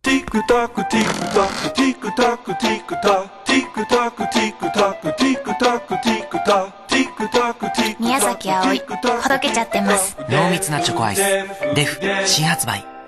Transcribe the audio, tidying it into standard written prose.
宮崎あおい、ほどけちゃってます。 濃密なチョコアイスデフ新発売。